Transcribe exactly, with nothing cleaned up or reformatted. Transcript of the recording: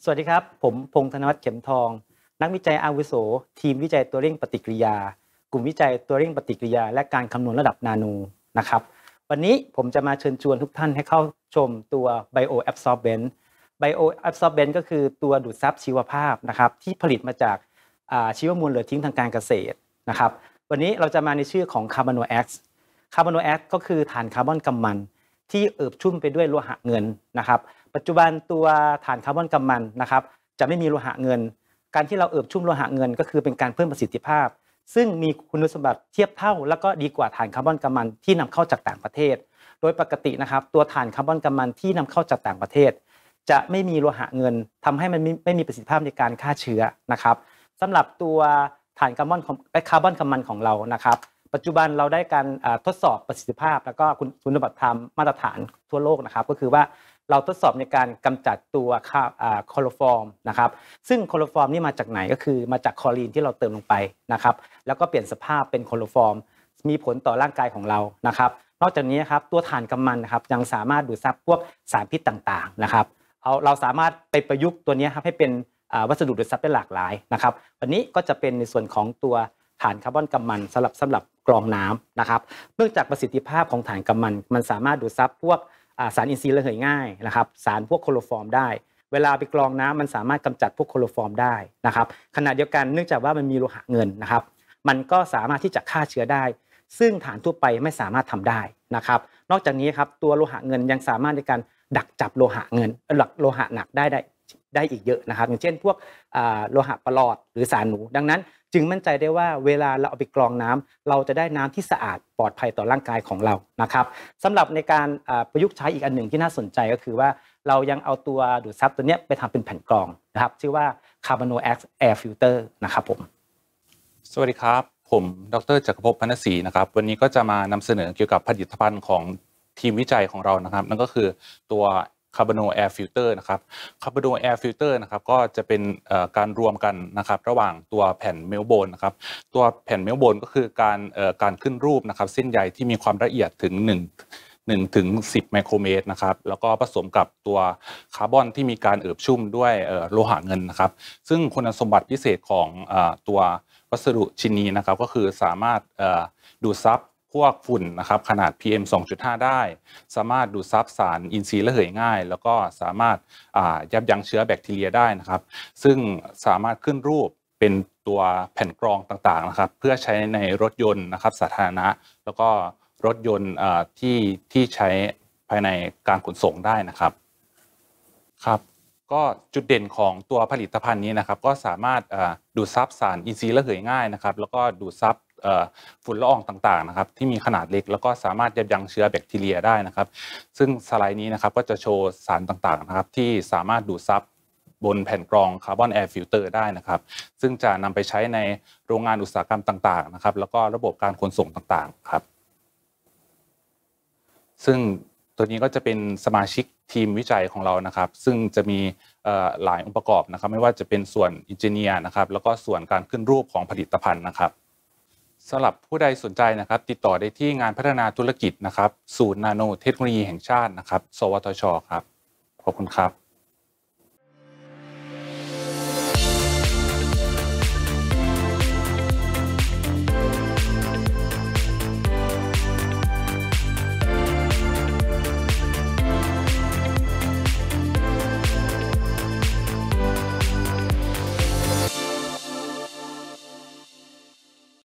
สวัสดีครับผมพงษ์ธนวัฒน์เข็มทองนักวิจัยอาวุโสทีมวิจัยตัวเร่งปฏิกิริยากลุ่มวิจัยตัวเร่งปฏิกิริยาและการคำนวณระดับนาโนนะครับวันนี้ผมจะมาเชิญชวนทุกท่านให้เข้าชมตัว Bioabsorbent Bioabsorbent ก็คือตัวดูดซับชีวภาพนะครับที่ผลิตมาจากชีวมวลเหลือทิ้งทางการเกษตรนะครับวันนี้เราจะมาในชื่อของ Carbanoax Carbanoax ก็คือถ่านคาร์บอนกำมันที่เอิบชุ่มไปด้วยโลหะเงินนะครับปัจจุบันตัวถ่านคาร์บอนกำมันนะครับจะไม่มีโลหะเงินการที่เราเอิบชุ่มโลหะเงินก็คือเป็นการเพิ่มประสิทธิภาพซึ่งมีคุณสมบัติเทียบเท่าแล้วก็ดีกว่าถ่านคาร์บอนกำมันที่นำเข้าจากต่างประเทศโดยปกตินะครับตัวถ่านคาร์บอนกำมันที่นำเข้าจากต่างประเทศจะไม่มีโลหะเงินทำให้มันไม่มีประสิทธิภาพในการฆ่าเชื้อนะครับสำหรับตัวถ่านคาร์บอนคาร์บอนกำมันของเรานะครับปัจจุบันเราได้การทดสอบประสิทธิภาพแล้วก็คุณสมบัติธรรมมาตรฐานทั่วโลกนะครับก็คือว่าเราทดสอบในการกำจัดตัวคลอโรฟอร์มนะครับซึ่งคลอโรฟอร์มนี่มาจากไหนก็คือมาจากคลอรีนที่เราเติมลงไปนะครับแล้วก็เปลี่ยนสภาพเป็นคลอโรฟอร์มมีผลต่อร่างกายของเรานะครับนอกจากนี้ครับตัวถ่านกำมันนะครับยังสามารถดูดซับพวกสารพิษต่างๆนะครับเอาเราสามารถไปประยุกต์ตัวนี้ครับให้เป็นวัสดุดูดซับได้หลากหลายนะครับวันนี้ก็จะเป็นในส่วนของตัวถ่านคาร์บอนกำมันสำหรับสำหรับกรองน้ำนะครับเนื่องจากประสิทธิภาพของถ่านกำมันมันสามารถดูดซับพวกสารอินทรีย์ระเหยง่ายนะครับสารพวกโคโลฟอร์มได้เวลาไปกรองน้ำมันสามารถกำจัดพวกโคโลฟอร์มได้นะครับขณะเดียวกันเนื่องจากว่ามันมีโลหะเงินนะครับมันก็สามารถที่จะฆ่าเชื้อได้ซึ่งฐานทั่วไปไม่สามารถทำได้นะครับนอกจากนี้ครับตัวโลหะเงินยังสามารถในการดักจับโลหะเงินหลักโลหะหนักได้ได้ได้อีกเยอะนะครับอย่างเช่นพวกโลหะประหลอดหรือสารหนูดังนั้นจึงมั่นใจได้ว่าเวลาเราเอาไปกรองน้ำเราจะได้น้ำที่สะอาดปลอดภัยต่อร่างกายของเรานะครับสำหรับในการประยุกต์ใช้อีกอันหนึ่งที่น่าสนใจก็คือว่าเรายังเอาตัวดูดซับตัวนี้ไปทำเป็นแผ่นกรองนะครับชื่อว่า Carbanoax Air Filter นะครับผมสวัสดีครับผมดร.จักรภพ พรรณศรีนะครับวันนี้ก็จะมานำเสนอเกี่ยวกับผลิตภัณฑ์ของทีมวิจัยของเรานะครับนั่นก็คือตัวCarbano Air Filter นะครับ Carbano Air Filter นะครับก็จะเป็นการรวมกันนะครับระหว่างตัวแผ่นเมลโบนนะครับตัวแผ่นเมลโบนก็คือการการขึ้นรูปนะครับเส้นใยที่มีความละเอียดถึง1 1ถึงสิบไมโครเมตรนะครับแล้วก็ผสมกับตัวคาร์บอนที่มีการเอิบชุ่มด้วยโลหะเงินนะครับซึ่งคุณสมบัติพิเศษของตัววัสดุชิ้นนี้นะครับก็คือสามารถดูดซับพวกฝุ่นนะครับขนาด พี เอ็ม สองจุดห้า ได้สามารถดูดซับสารอินทรีย์ระเหยง่ายแล้วก็สามารถยับยั้งเชื้อแบคทีเรียได้นะครับซึ่งสามารถขึ้นรูปเป็นตัวแผ่นกรองต่างๆนะครับเพื่อใช้ในรถยนต์นะครับสาธารณะแล้วก็รถยนต์ที่ที่ใช้ภายในการขนส่งได้นะครับครับก็จุดเด่นของตัวผลิตภัณฑ์นี้นะครับก็สามารถดูดซับสารอินทรีย์ระเหยง่ายนะครับแล้วก็ดูดซับฝุ่นละอองต่างๆนะครับที่มีขนาดเล็กแล้วก็สามารถยับยั้งเชื้อแบคทีเรียได้นะครับซึ่งสไลด์นี้นะครับก็จะโชว์สารต่างๆนะครับที่สามารถดูดซับบนแผ่นกรองคาร์บอนแอร์ฟิลเตอร์ได้นะครับซึ่งจะนำไปใช้ในโรงงานอุตสาหกรรมต่างๆนะครับแล้วก็ระบบการขนส่งต่างๆครับซึ่งตัวนี้ก็จะเป็นสมาชิกทีมวิจัยของเรานะครับซึ่งจะมีหลายองค์ประกอบนะครับไม่ว่าจะเป็นส่วนอินจิเนียร์นะครับแล้วก็ส่วนการขึ้นรูปของผลิตภัณฑ์นะครับสำหรับผู้ใดสนใจนะครับติดต่อได้ที่งานพัฒนาธุรกิจนะครับศูนย์นาโนเทคโนโลยีแห่งชาตินะครับสวทชครับขอบคุณครับ